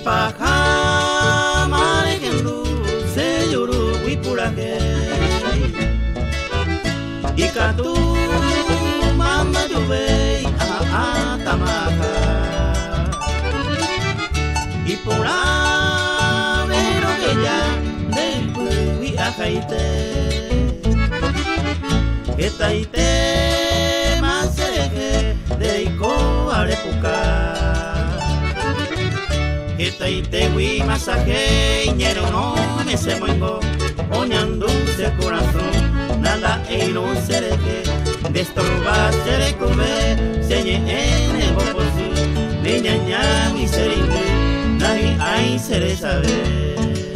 paja mare kendu se yuru wipurake ikatu mama juve tamaka y por avero que ya del pui ajaite etaite maseje de iko arepuka etaite wi masaje ñero no me se muengo oñando de corazón nada e no sereke de estorba se comer señe en el boposu de ñaña mi serinde nadie hay seré saber.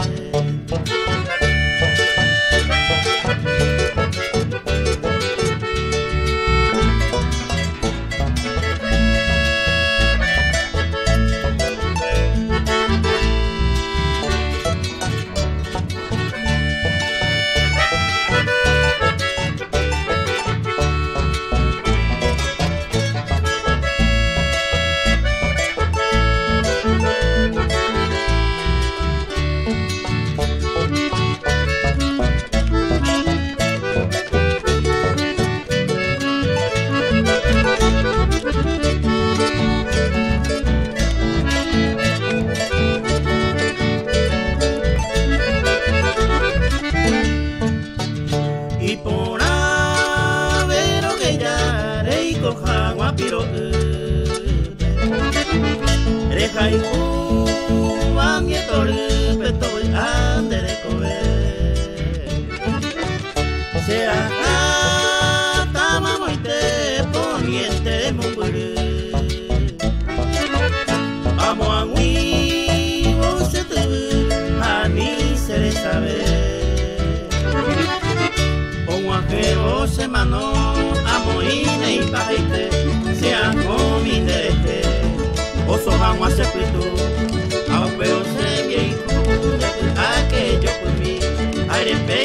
Y por haber que ya rey coja guapiro reja y uva mi torre peto ande de comer sea tama moite poniente de munguru amo a mi voz te a mí se le sabe pero semano amo y paite sea comi derete oso vamos a hacer tú a pero se viejo aquello por mí aire